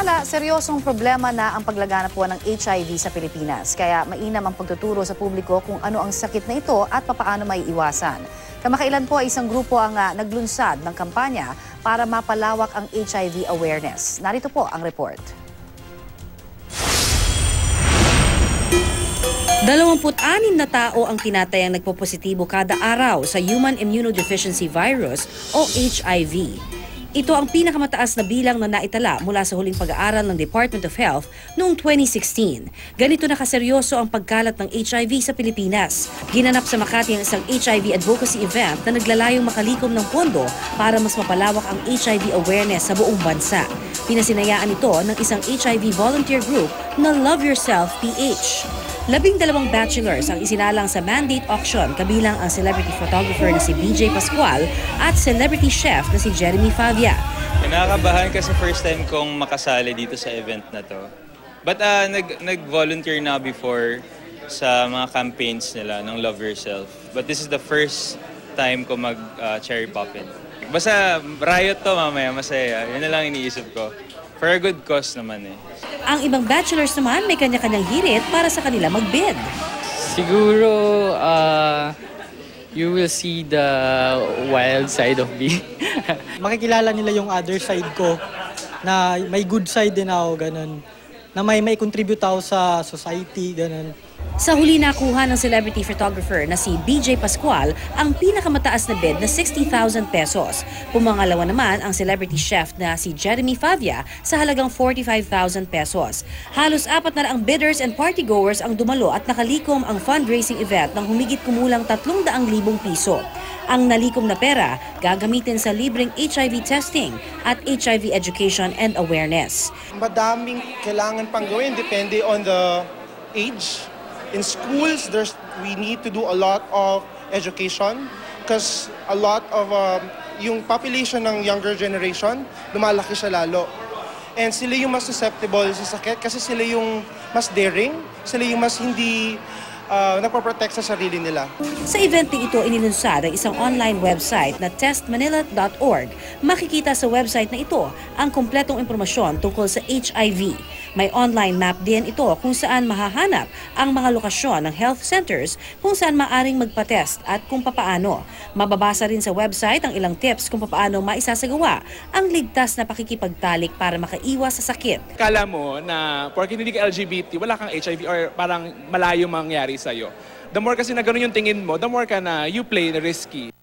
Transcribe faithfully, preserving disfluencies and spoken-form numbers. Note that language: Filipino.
Samantala, seryosong problema na ang paglaganap po ng H I V sa Pilipinas. Kaya mainam ang pagtuturo sa publiko kung ano ang sakit na ito at papaano may iwasan. Kamakailan po ay isang grupo ang uh, naglunsad ng kampanya para mapalawak ang H I V awareness. Narito po ang report. dalawampu't-anim na tao ang tinatayang nagpopositibo kada araw sa Human Immunodeficiency Virus o H I V. Ito ang pinakamataas na bilang na naitala mula sa huling pag-aaral ng Department of Health noong twenty sixteen. Ganito na kaseryoso ang pagkalat ng H I V sa Pilipinas. Ginanap sa Makati ang isang H I V advocacy event na naglalayong makalikom ng pondo para mas mapalawak ang H I V awareness sa buong bansa. Pinasinayaan ito ng isang H I V volunteer group na Love Yourself P H. Labing dalawang bachelors ang isinalang sa mandate auction kabilang ang celebrity photographer na si B J Pascual at celebrity chef na si Jeremy Favia. Nakakabahan kasi first time kong makasali dito sa event na to. But uh, nag, nag-volunteer na before sa mga campaigns nila ng Love Yourself. But this is the first time ko mag-cherry uh, poppin. Basta riot to mamaya, masaya. Yun na lang iniisip ko. For a good cause naman eh. Ang ibang bachelors naman may kanya-kanyang hirit para sa kanila mag-bid. Siguro, uh, you will see the wild side of me. Makikilala nila yung other side ko na may good side din ako, ganun. Na may may contribute ako sa society, ganun. Sa huli nakuha ng celebrity photographer na si B J Pascual ang pinakamataas na bid na sixty thousand pesos. Pumangalawa naman ang celebrity chef na si Jeremy Favia sa halagang forty-five thousand pesos. Halos apat na ang bidders and partygoers ang dumalo at nakalikom ang fundraising event ng humigit kumulang tatlong daang libong piso. Ang nalikom na pera gagamitin sa libreng H I V testing at H I V education and awareness. Madaming kailangan pang gawin depende on the age. In schools, there's we need to do a lot of education because a lot of um, yung population ng younger generation, lumalaki siya lalo. And sila yung mas susceptible sa sakit kasi sila yung mas daring, sila yung mas hindi uh, nagpaprotect sa sarili nila. Sa event din ito inilunsad ang isang online website na test manila dot org. Makikita sa website na ito ang kumpletong impormasyon tungkol sa H I V. May online map din ito kung saan mahahanap ang mga lokasyon ng health centers kung saan maaring magpa-test at kung papaano. Mababasa rin sa website ang ilang tips kung papaano maisasagawa ang ligtas na pakikipagtalik para makaiwas sa sakit. Kala mo na porque hindi ka L G B T, wala kang H I V or parang malayo mangyari sa'yo. The more kasi na ganun yung tingin mo, the more ka na you play risky.